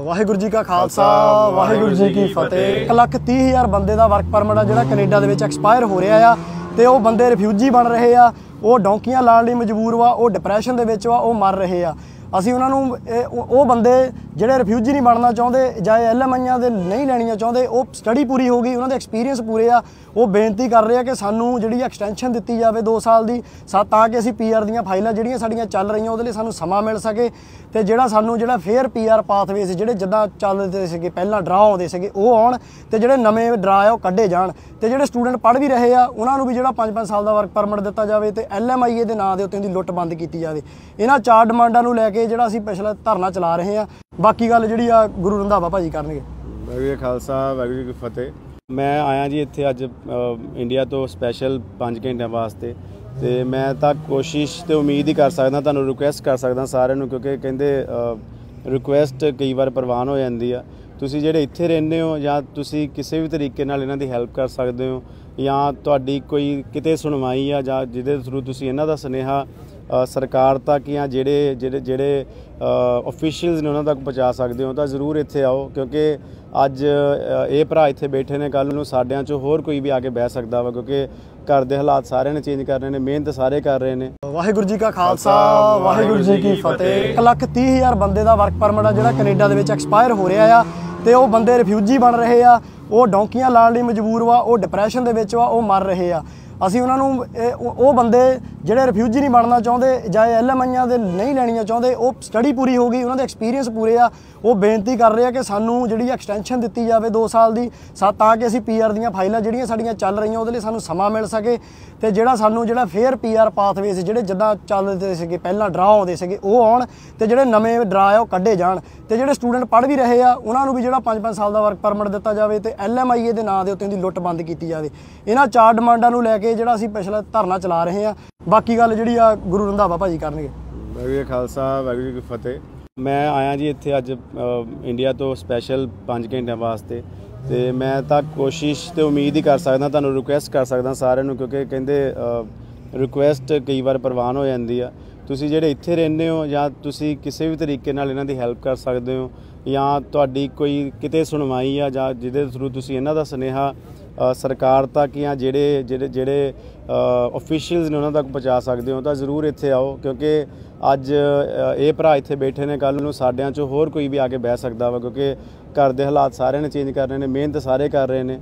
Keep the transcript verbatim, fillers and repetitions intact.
ਵਾਹਿਗੁਰੂ ਜੀ का खालसा वाहिगुरू जी की फतेह। एक लख तीह हज़ार बंदे का वर्क परमिट आ जिहड़ा कनेडा दे विच एक्सपायर हो रहा आ ते वो बंदे रिफ्यूजी बन रहे आ, वो डोंकियां लाण लई मजबूर वा, वो डिप्रैशन दे विच वा, वो मर रहे आ। ਅਸੀਂ ਉਹਨਾਂ ਨੂੰ ਉਹ ਬੰਦੇ ਜਿਹੜੇ ਰਿਫਿਊਜੀ ਨਹੀਂ ਬਣਨਾ ਚਾਹੁੰਦੇ ਜਾਂ ਐਲ ਐਮ ਆਈਆਂ ਦੇ ਨਹੀਂ ਲੈਣੀਆਂ ਚਾਹੁੰਦੇ, ਉਹ ਸਟੱਡੀ ਪੂਰੀ ਹੋ ਗਈ, ਉਹਨਾਂ ਦੇ ਐਕਸਪੀਰੀਅੰਸ ਪੂਰੇ ਆ, ਉਹ ਬੇਨਤੀ ਕਰ ਰਹੇ ਆ ਕਿ ਸਾਨੂੰ ਜਿਹੜੀ ਐਕਸਟੈਂਸ਼ਨ ਦਿੱਤੀ ਜਾਵੇ ਦੋ ਸਾਲ ਦੀ, ਤਾਂ ਕਿ ਅਸੀਂ ਪੀ ਆਰ ਦੀਆਂ ਫਾਈਲਾਂ ਜਿਹੜੀਆਂ ਸਾਡੀਆਂ ਚੱਲ ਰਹੀਆਂ ਉਹਦੇ ਲਈ ਸਾਨੂੰ ਸਮਾਂ ਮਿਲ ਸਕੇ ਤੇ ਜਿਹੜਾ ਸਾਨੂੰ ਜਿਹੜਾ ਫੇਅਰ ਪੀ ਆਰ ਪਾਥਵੇਜ਼ ਜਿਹੜੇ ਜਿੱਦਾਂ ਚੱਲਦੇ ਸੀਗੇ ਪਹਿਲਾਂ ਡਰਾ ਆਉਂਦੇ ਸੀਗੇ ਉਹ ਆਉਣ ਤੇ ਜਿਹੜੇ ਨਵੇਂ ਡਰਾ ਆ ਉਹ ਕੱਢੇ ਜਾਣ ਤੇ ਜਿਹੜੇ ਸਟੂਡੈਂਟ ਪੜ੍ਹ ਵੀ ਰਹੇ ਆ ਉਹਨਾਂ ਨੂੰ ਵੀ ਜਿਹੜਾ ਪੰਜ ਪੰਜ ਸਾਲ ਦਾ ਵਰਕ ਪਰਮਿਟ ਦਿੱਤਾ ਜਾਵੇ ਤੇ ਐਲ ਐਮ ਆਈ ਏ ਦੇ ਨਾਂ ਦੇ ਉੱਤੇ ਦੀ ਲੁੱਟ ਬੰਦ ਕੀਤੀ ਜਾਵੇ। ਇਹਨਾਂ ਚਾਰ ਡਿਮਾਂਡਾਂ ਨੂੰ ਲੈ ਕੇ ਜਿਹੜਾ ਅਸੀਂ ਪਿਛਲਾ ਧਰਨਾ ਚਲਾ ਰਹੇ ਹਾਂ। ਬਾਕੀ ਗੱਲ ਜਿਹੜੀ ਆ ਗੁਰੂ ਰੰਧਾਵਾ ਭਾਜੀ ਕਰਨਗੇ। ਵਾਹਿਗੁਰੂ ਜੀ ਖਾਲਸਾ ਵਾਹਿਗੁਰੂ ਜੀ ਕੀ ਫਤਿਹ। ਮੈਂ ਆਇਆ ਜੀ ਇੱਥੇ ਅੱਜ ਇੰਡੀਆ ਤੋਂ ਸਪੈਸ਼ਲ ਪੰਜ ਘੰਟਿਆਂ ਵਾਸਤੇ ਤੇ ਮੈਂ ਤਾਂ ਕੋਸ਼ਿਸ਼ ਤੇ ਉਮੀਦ ਹੀ ਕਰ ਸਕਦਾ, ਤੁਹਾਨੂੰ ਰਿਕੁਐਸਟ ਕਰ ਸਕਦਾ ਸਾਰਿਆਂ ਨੂੰ, ਕਿਉਂਕਿ ਕਹਿੰਦੇ ਰਿਕੁਐਸਟ ਕਈ ਵਾਰ ਪ੍ਰਵਾਨ ਹੋ ਜਾਂਦੀ ਆ। ਤੁਸੀਂ ਜਿਹੜੇ ਇੱਥੇ ਰਹਿੰਦੇ ਹੋ ਜਾਂ ਤੁਸੀਂ ਕਿਸੇ ਵੀ ਤਰੀਕੇ ਨਾਲ ਇਹਨਾਂ ਦੀ ਹੈਲਪ ਕਰ ਸਕਦੇ ਹੋ ਜਾਂ ਤੁਹਾਡੀ ਕੋਈ ਕਿਤੇ ਸੁਣਵਾਈ ਆ ਜਾਂ ਜਿਹਦੇ ਥਰੂ ਤੁਸੀਂ ਇਹਨਾਂ ਦਾ ਸੁਨੇਹਾ ਸਰਕਾਰ ਤੱਕ ਜਾਂ ਜਿਹੜੇ ਜਿਹੜੇ ਜਿਹੜੇ ਆਫੀਸ਼ੀਅਲਸ ਨੇ ਉਹਨਾਂ ਤੱਕ ਪਹੁੰਚਾ ਸਕਦੇ ਹੋ ਤਾਂ ਜ਼ਰੂਰ ਇੱਥੇ ਆਓ, ਕਿਉਂਕਿ ਅੱਜ ਇਹ ਭਰਾ ਇੱਥੇ ਬੈਠੇ ਨੇ, ਕੱਲ੍ਹ ਨੂੰ ਸਾਡਿਆਂ 'ਚੋਂ ਹੋਰ ਕੋਈ ਵੀ ਆ ਕੇ ਬਹਿ ਸਕਦਾ ਵਾ, ਕਿਉਂਕਿ ਘਰ ਦੇ ਹਾਲਾਤ ਸਾਰਿਆਂ ਨੇ ਚੇਂਜ ਕਰ ਰਹੇ ਨੇ, ਮਿਹਨਤ ਸਾਰੇ ਕਰ ਰਹੇ ਨੇ। ਵਾਹਿਗੁਰੂ ਜੀ का खालसा वाहिगुरू जी की फतेह। एक लख तीह हज़ार बंदे का वर्क परमिट आ जिहड़ा कनेडा दे विच एक्सपायर हो रहा आ ते वो बंदे रिफ्यूजी बन रहे आ, वो डोंकियां लाण लई मजबूर वा, वो डिप्रैशन दे विच वा, वो मर रहे आ। ਅਸੀਂ ਉਹਨਾਂ ਨੂੰ ਉਹ ਬੰਦੇ ਜਿਹੜੇ ਰਿਫਿਊਜੀ ਨਹੀਂ ਬਣਨਾ ਚਾਹੁੰਦੇ ਜਾਂ ਐਲ ਐਮ ਆਈਆਂ ਦੇ ਨਹੀਂ ਲੈਣੀਆਂ ਚਾਹੁੰਦੇ, ਉਹ ਸਟੱਡੀ ਪੂਰੀ ਹੋ ਗਈ, ਉਹਨਾਂ ਦੇ ਐਕਸਪੀਰੀਅੰਸ ਪੂਰੇ ਆ, ਉਹ ਬੇਨਤੀ ਕਰ ਰਹੇ ਆ ਕਿ ਸਾਨੂੰ ਜਿਹੜੀ ਐਕਸਟੈਂਸ਼ਨ ਦਿੱਤੀ ਜਾਵੇ ਦੋ ਸਾਲ ਦੀ, ਤਾਂ ਕਿ ਅਸੀਂ ਪੀ ਆਰ ਦੀਆਂ ਫਾਈਲਾਂ ਜਿਹੜੀਆਂ ਸਾਡੀਆਂ ਚੱਲ ਰਹੀਆਂ ਉਹਦੇ ਲਈ ਸਾਨੂੰ ਸਮਾਂ ਮਿਲ ਸਕੇ ਤੇ ਜਿਹੜਾ ਸਾਨੂੰ ਜਿਹੜਾ ਫੇਅਰ ਪੀ ਆਰ ਪਾਥਵੇਜ਼ ਜਿਹੜੇ ਜਿੱਦਾਂ ਚੱਲਦੇ ਸੀਗੇ ਪਹਿਲਾਂ ਡਰਾ ਆਉਂਦੇ ਸੀਗੇ ਉਹ ਆਉਣ ਤੇ ਜਿਹੜੇ ਨਵੇਂ ਡਰਾ ਆ ਉਹ ਕੱਢੇ ਜਾਣ ਤੇ ਜਿਹੜੇ ਸਟੂਡੈਂਟ ਪੜ੍ਹ ਵੀ ਰਹੇ ਆ ਉਹਨਾਂ ਨੂੰ ਵੀ ਜਿਹੜਾ ਪੰਜ ਪੰਜ ਸਾਲ ਦਾ ਵਰਕ ਪਰਮਿਟ ਦਿੱਤਾ ਜਾਵੇ ਤੇ ਐਲ ਐਮ ਆਈ ਏ ਦੇ ਨਾਂ ਦੇ ਉੱਤੇ ਦੀ ਲੁੱਟ ਬੰਦ ਕੀਤੀ ਜਾਵੇ। ਇਹਨਾਂ ਚਾਰ ਡਿਮਾਂਡਾਂ ਨੂੰ ਲੈ ਕੇ ਜਿਹੜਾ ਅਸੀਂ ਪਿਛਲਾ ਧਰਨਾ ਚਲਾ ਰਹੇ ਹਾਂ। ਬਾਕੀ ਗੱਲ ਜਿਹੜੀ ਆ ਗੁਰੂ ਰੰਧਾਵਾ ਭਾਜੀ ਕਰਨਗੇ। ਵਾਹਿਗੁਰੂ ਜੀ ਖਾਲਸਾ ਵਾਹਿਗੁਰੂ ਜੀ ਕੀ ਫਤਿਹ। ਮੈਂ ਆਇਆ ਜੀ ਇੱਥੇ ਅੱਜ ਇੰਡੀਆ ਤੋਂ ਸਪੈਸ਼ਲ ਪੰਜ ਘੰਟਿਆਂ ਵਾਸਤੇ ਤੇ ਮੈਂ ਤਾਂ ਕੋਸ਼ਿਸ਼ ਤੇ ਉਮੀਦ ਹੀ ਕਰ ਸਕਦਾ, ਤੁਹਾਨੂੰ ਰਿਕੁਐਸਟ ਕਰ ਸਕਦਾ ਸਾਰਿਆਂ ਨੂੰ, ਕਿਉਂਕਿ ਕਹਿੰਦੇ ਰਿਕੁਐਸਟ ਕਈ ਵਾਰ ਪ੍ਰਵਾਨ ਹੋ ਜਾਂਦੀ ਆ। ਤੁਸੀਂ ਜਿਹੜੇ ਇੱਥੇ ਰਹਿੰਦੇ ਹੋ ਜਾਂ ਤੁਸੀਂ ਕਿਸੇ ਵੀ ਤਰੀਕੇ ਨਾਲ ਇਹਨਾਂ ਦੀ ਹੈਲਪ ਕਰ ਸਕਦੇ ਹੋ ਜਾਂ ਤੁਹਾਡੀ ਕੋਈ ਕਿਤੇ ਸੁਣਵਾਈ ਆ ਜਾਂ ਜਿਹਦੇ ਥਰੂ ਤੁਸੀਂ ਇਹਨਾਂ ਦਾ ਸੁਨੇਹਾ ਸਰਕਾਰ ਤੱਕ ਜਾਂ ਜਿਹੜੇ ਜਿਹੜੇ ਜਿਹੜੇ ਆਫੀਸ਼ੀਅਲਸ ਨੇ ਉਹਨਾਂ ਤੱਕ ਪਹੁੰਚਾ ਸਕਦੇ ਹੋ ਤਾਂ ਜ਼ਰੂਰ ਇੱਥੇ ਆਓ, ਕਿਉਂਕਿ ਅੱਜ ਇਹ ਭਰਾ ਇੱਥੇ ਬੈਠੇ ਨੇ, ਕੱਲ੍ਹ ਨੂੰ ਸਾਡਿਆਂ 'ਚੋਂ ਹੋਰ ਕੋਈ ਵੀ ਆ ਕੇ ਬਹਿ ਸਕਦਾ ਵਾ, ਕਿਉਂਕਿ ਘਰ ਦੇ ਹਾਲਾਤ ਸਾਰਿਆਂ ਨੇ ਚੇਂਜ ਕਰ ਰਹੇ ਨੇ, ਮਿਹਨਤ ਸਾਰੇ ਕਰ ਰਹੇ ਨੇ।